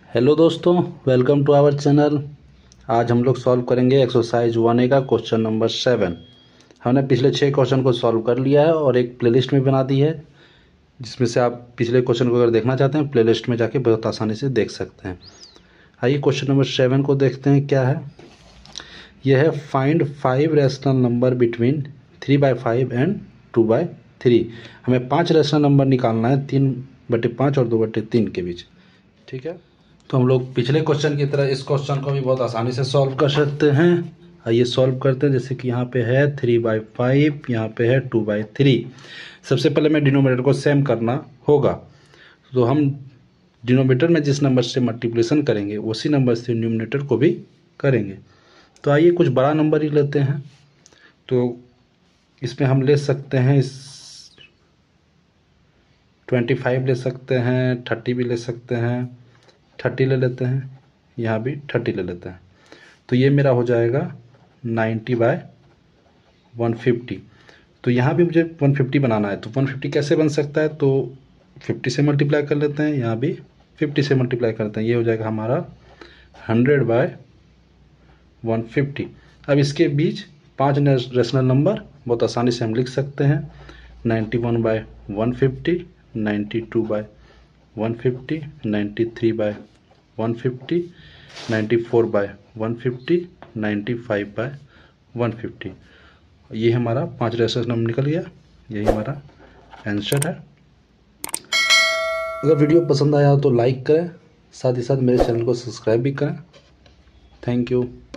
Hello दोस्तों, welcome to our channel. आज हम लोग सॉल्व करेंगे एक्सरसाइज 1A का क्वेश्चन नंबर 7। हमने पिछले 6 क्वेश्चन को सॉल्व कर लिया है और एक प्लेलिस्ट में बना दी है, जिसमें से आप पिछले क्वेश्चन को अगर देखना चाहते हैं प्लेलिस्ट में जाके बहुत आसानी से देख सकते हैं। आइए क्वेश्चन नंबर 7 को देखते हैं क्या है। यह है find 5 rational number between 3/5 and 2/3। हमें 5 रैशनल नंबर निकालना है 3/5 और 2/3 के बीच। ठीक है, तो हम लोग पिछले क्वेश्चन की तरह इस क्वेश्चन को भी बहुत आसानी से सॉल्व कर सकते हैं। आइए सॉल्व करते हैं। जैसे कि यहाँ पे है 3/5, यहाँ पे है 2/3। सबसे पहले मैं डिनोमिनेटर को सेम करना होगा, तो हम डिनोमिनेटर में जिस नंबर से मल्टीप्लिकेशन करेंगे उसी नंबर से न्यूमरेटर को भी करेंगे। तो आइए कुछ बड़ा नंबर ही लेते हैं। तो इसमें हम ले सकते हैं 25 ले सकते हैं, 30 भी ले सकते हैं, 30 ले लेते हैं, यहाँ भी 30 ले लेते हैं। तो ये मेरा हो जाएगा 90/150। तो यहाँ भी मुझे 150 बनाना है, तो 150 कैसे बन सकता है, तो 50 से मल्टीप्लाई कर लेते हैं, यहाँ भी 50 से मल्टीप्लाई करते हैं। ये हो जाएगा हमारा 100/150। अब इसके बीच 5 रैशनल नंबर बहुत आसानी से हम लिख सकते हैं। 91/150, 92/150, 93/150, 94/150, 95/150। ये हमारा 5 रैशनल नंबर निकल गया। यही हमारा आंसर है। अगर वीडियो पसंद आया तो लाइक करें, साथ ही साथ मेरे चैनल को सब्सक्राइब भी करें। Thank you.